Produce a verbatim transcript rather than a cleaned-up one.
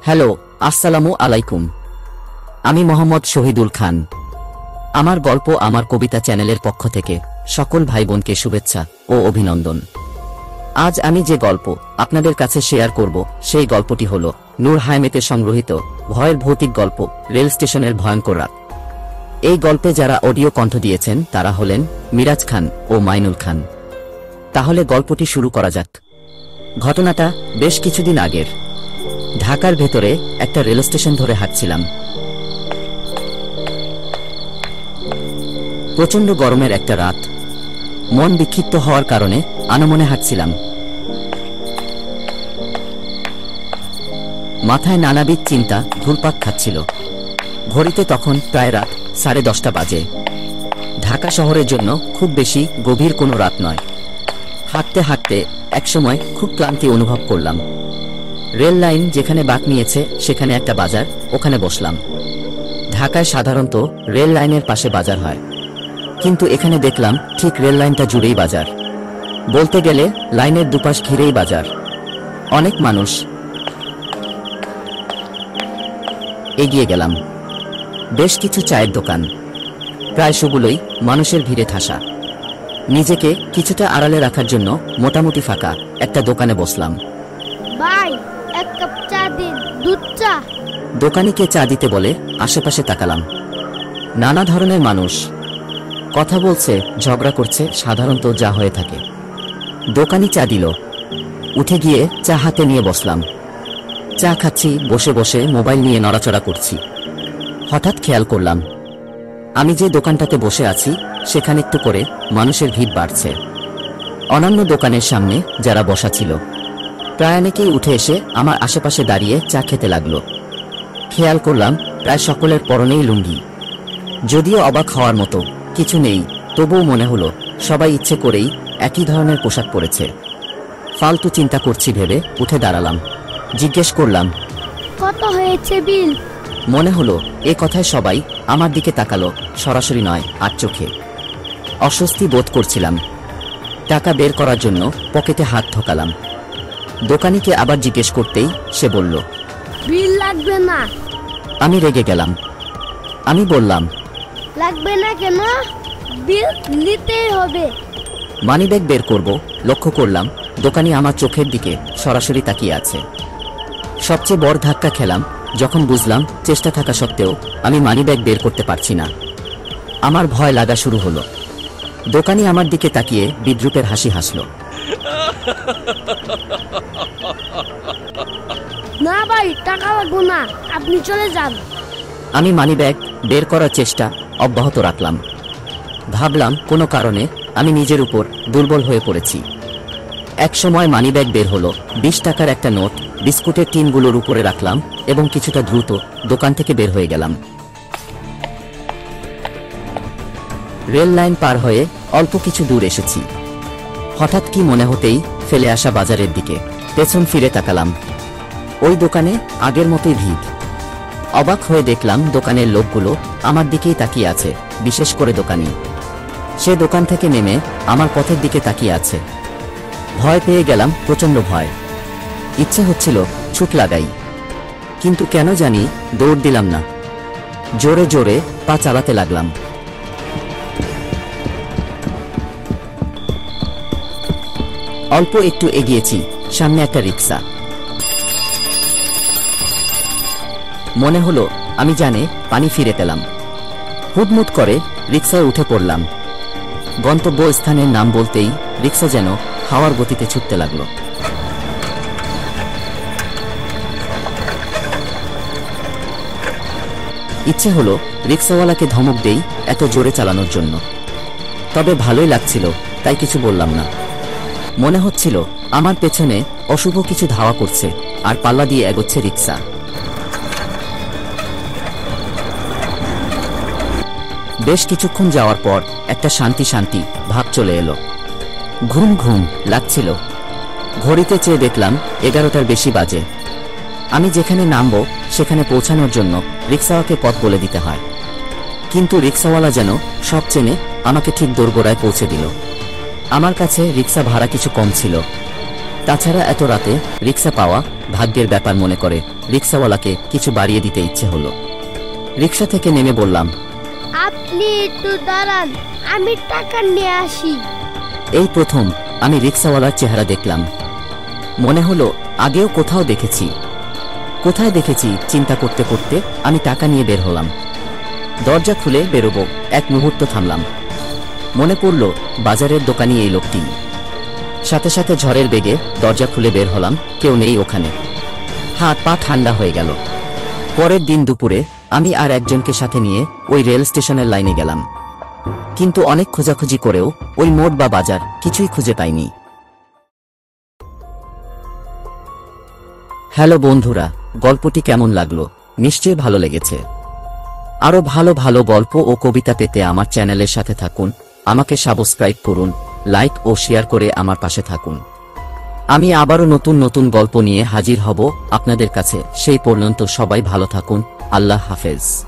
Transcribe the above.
Hello, আসসালামু আলাইকুম। আমি মোহাম্মদ শহীদুল খান। আমার গল্প আমার কবিতা চ্যানেলের পক্ষ থেকে সকল ভাই বোনকে শুভেচ্ছা ও অভিনন্দন। আজ আমি যে গল্প আপনাদের কাছে শেয়ার করব সেই গল্পটি হল নূর হায়মেতে সংগ্রহীত ভয়ের ভৌতিক গল্প রেল স্টেশনের ভয়ঙ্কর রাত। এই গল্পে যারা অডিও কণ্ঠ দিয়েছেন তারা হলেন মিরাজ খান ও মাইনুল খান। তাহলে গল্পটি শুরু করা যাক। ঘটনাটা বেশ কিছুদিন আগের। ঢাকার ভেতরে একটা রেল স্টেশন ধরে হাঁটছিলাম। প্রচণ্ড গরমের একটা রাত। মন বিক্ষিপ্ত হওয়ার কারণে আনমনে হাঁটছিলাম। মাথায় নানাবিধ চিন্তা ঘুরপাক খাচ্ছিল। ঘড়িতে তখন প্রায় রাত সাড়ে দশটা বাজে। ঢাকা শহরের জন্য খুব বেশি গভীর কোনো রাত নয়। হাঁটতে হাঁটতে একসময় খুব ক্লান্তি অনুভব করলাম। রেল লাইন যেখানে বাঁক নিয়েছে সেখানে একটা বাজার, ওখানে বসলাম। ঢাকায় সাধারণত রেল লাইনের পাশে বাজার হয়, কিন্তু এখানে দেখলাম ঠিক রেল লাইনটা জুড়েই বাজার। বলতে গেলে লাইনের দুপাশ ঘিরেই বাজার। অনেক মানুষ। এগিয়ে গেলাম। বেশ কিছু চায়ের দোকান, প্রায় সবগুলোই মানুষের ভিড়ে ঠাসা। নিজেকে কিছুটা আড়ালে রাখার জন্য মোটামুটি ফাঁকা একটা দোকানে বসলাম। ভাই, এক কাপ চা দিন, দুধ চা। দোকানিকে চা দিতে বলে আশেপাশে তাকালাম। নানা ধরনের মানুষ, কথা বলছে, ঝগড়া করছে, সাধারণত যা হয়ে থাকে। দোকানি চা দিল। উঠে গিয়ে চা হাতে নিয়ে বসলাম। চা খাচ্ছি, বসে বসে মোবাইল নিয়ে নড়াচড়া করছি। হঠাৎ খেয়াল করলাম আমি যে দোকানটাতে বসে আছি সেখানে একটু করে মানুষের ভিড় বাড়ছে। অন্যান্য দোকানের সামনে যারা বসা ছিল প্রায় অনেকেই উঠে এসে আমার আশেপাশে দাঁড়িয়ে চা খেতে লাগলো। খেয়াল করলাম প্রায় সকলের পরনেই লুঙ্গি। যদিও অবাক হওয়ার মতো কিছু নেই, তবুও মনে হলো সবাই ইচ্ছে করেই একই ধরনের পোশাক পরেছে। ফালতু চিন্তা করছি ভেবে উঠে দাঁড়ালাম। জিজ্ঞেস করলাম, কত হয়েছে বিল? মনে হলো এ কথায় সবাই আমার দিকে তাকালো, সরাসরি নয়, আর চোখে। অস্বস্তি বোধ করছিলাম। টাকা বের করার জন্য পকেটে হাত ঢোকালাম। দোকানিকে আবার জিজ্ঞেস করতেই সে বলল, বিল লাগবে না। আমি রেগে গেলাম। আমি বললাম, লাগবে না কেন? বিল নিতেই হবে। মানিব্যাগ বের করব, লক্ষ্য করলাম দোকানি আমার চোখের দিকে সরাসরি তাকিয়ে আছে। সবচেয়ে বড় ধাক্কা খেলাম যখন বুঝলাম চেষ্টা থাকা সত্ত্বেও আমি মানিব্যাগ বের করতে পারছি না। আমার ভয় লাগা শুরু হলো। দোকানি আমার দিকে তাকিয়ে বিদ্রূপের হাসি হাসল। না ভাই, টাকা লাগবে না, আপনি চলে যান। আমি মানিব্যাগ বের করার চেষ্টা অব্যাহত রাখলাম। ভাবলাম কোনো কারণে আমি নিজের উপর দুর্বল হয়ে পড়েছি। এক সময় মানিব্যাগ বের হলো। বিশ টাকার একটা নোট বিস্কুটের টিনগুলোর উপরে রাখলাম এবং কিছুটা দ্রুত দোকান থেকে বের হয়ে গেলাম। রেল লাইন পার হয়ে অল্প কিছু দূর এসেছি। হঠাৎ কি মনে হতেই ফেলে আসা বাজারের দিকে পেছন ফিরে তাকালাম। ওই দোকানে আগের মতোই ভিড়। অবাক হয়ে দেখলাম দোকানের লোকগুলো আমার দিকেই তাকিয়ে আছে, বিশেষ করে দোকানি। সে দোকান থেকে নেমে আমার পথের দিকে তাকিয়ে আছে। ভয় পেয়ে গেলাম, প্রচণ্ড ভয়। ইচ্ছে হচ্ছিল ছুট লাগাই, কিন্তু কেন জানি দৌড় দিলাম না। জোরে জোরে পা চালাতে লাগলাম। অল্প একটু এগিয়েছি, সামনে একটা রিক্সা। মনে হলো আমি জানে পানি ফিরে পেলাম। হুটমুট করে রিক্সায় উঠে পড়লাম। গন্তব্য স্থানের নাম বলতেই রিক্সা যেন হাওয়ার গতিতে ছুটতে লাগলো। ইচ্ছে হলো রিক্সাওয়ালাকে ধমক দেই এত জোরে চালানোর জন্য। তবে ভালোই লাগছিল, তাই কিছু বললাম না। মনে হচ্ছিল আমার পেছনে অশুভ কিছু ধাওয়া করছে আর পাল্লা দিয়ে এগোচ্ছে রিক্সা। বেশ কিছুক্ষণ যাওয়ার পর একটা শান্তি শান্তি ভাব চলে এলো। ঘুম ঘুম লাগছিল। ঘড়িতে চেয়ে দেখলাম এগারোটার বেশি বাজে। আমি যেখানে নামবো সেখানে পৌঁছানোর জন্য রিক্সাওয়ালাকে পথ বলে দিতে হয়, কিন্তু রিক্সাওয়ালা যেন সব চেনে আমাকে ঠিক দোরগোড়ায় পৌঁছে দিল। আমার কাছে রিক্সা ভাড়া কিছু কম ছিল। তাছাড়া এত রাতে রিক্সা পাওয়া ভাগ্যের ব্যাপার মনে করে রিক্সাওয়ালাকে কিছু বাড়িয়ে দিতে ইচ্ছে হলো। রিক্সা থেকে নেমে বললাম, আপনি একটু দাঁড়ান, আমি টাকা নিয়ে আসি। এই প্রথম আমি রিক্সাওয়ালার চেহারা দেখলাম। মনে হলো আগেও কোথাও দেখেছি। কোথায় দেখেছি চিন্তা করতে করতে আমি টাকা নিয়ে বের হলাম। দরজা খুলে বেরোবো, এক মুহূর্ত থামলাম। মনে পড়ল বাজারের দোকানি এই লোকটি। সাথে সাথে ঝড়ের বেগে দরজা খুলে বের হলাম, কেউ নেই ওখানে। হাত পা ঠান্ডা হয়ে গেল। পরের দিন দুপুরে আমি আর একজনকে সাথে নিয়ে ওই রেল স্টেশনের লাইনে গেলাম, কিন্তু অনেক খোঁজাখুঁজি করেও ওই মোড় বা বাজার কিছুই খুঁজে পাইনি। হ্যালো বন্ধুরা, গল্পটি কেমন লাগলো? নিশ্চয়ই ভালো লেগেছে। আরো ভালো ভালো গল্প ও কবিতা পেতে আমার চ্যানেলের সাথে থাকুন। আমাকে সাবস্ক্রাইব করুন, লাইক ও শেয়ার করে আমার পাশে থাকুন। আমি আবারও নতুন নতুন গল্প নিয়ে হাজির হব আপনাদের কাছে। সেই পর্যন্ত সবাই ভালো থাকুন। আল্লাহ হাফেজ।